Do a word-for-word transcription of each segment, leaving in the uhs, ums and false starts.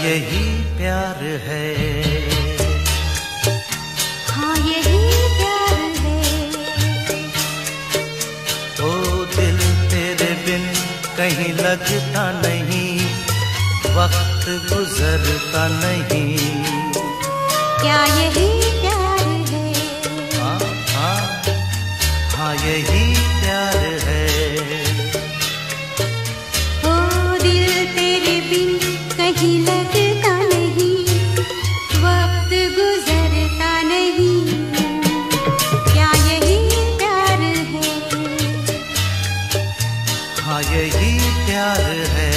यही प्यार है? हाँ यही प्यार है। ओ दिल तेरे बिन कहीं लगता नहीं, वक्त गुजरता नहीं। क्या यही प्यार है? हाँ हाँ हाँ यही प्यार है। ओ दिल तेरे बिन कहीं लगता नहीं, वक्त गुजरता नहीं। क्या यही प्यार है? हाँ यही प्यार है।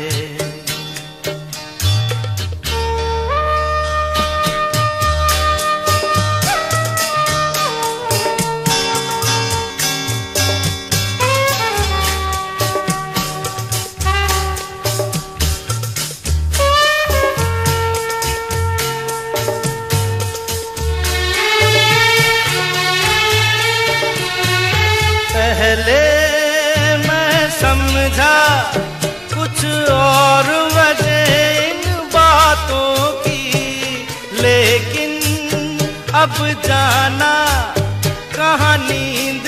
पहले मैं समझा कुछ और वजह इन बातों की, लेकिन अब जाना कहाँ नींद